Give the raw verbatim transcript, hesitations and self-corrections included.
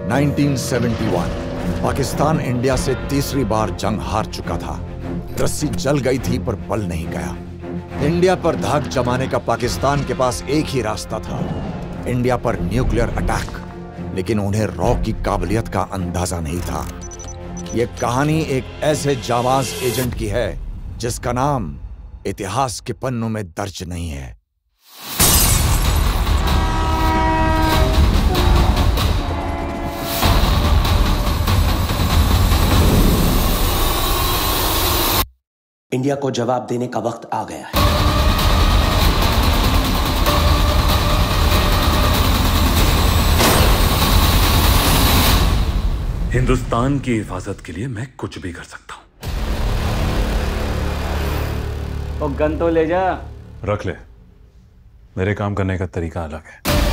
उन्नीस सौ इकहत्तर पाकिस्तान इंडिया से तीसरी बार जंग हार चुका था। रस्सी जल गई थी पर बल नहीं गया। इंडिया पर धाक जमाने का पाकिस्तान के पास एक ही रास्ता था, इंडिया पर न्यूक्लियर अटैक। लेकिन उन्हें रॉ की काबिलियत का अंदाजा नहीं था। यह कहानी एक ऐसे जाबाज एजेंट की है जिसका नाम इतिहास के पन्नों में दर्ज नहीं है। इंडिया को जवाब देने का वक्त आ गया है। हिंदुस्तान की हिफाजत के लिए मैं कुछ भी कर सकता हूं। तो गन तो ले जा। रख ले, मेरे काम करने का तरीका अलग है।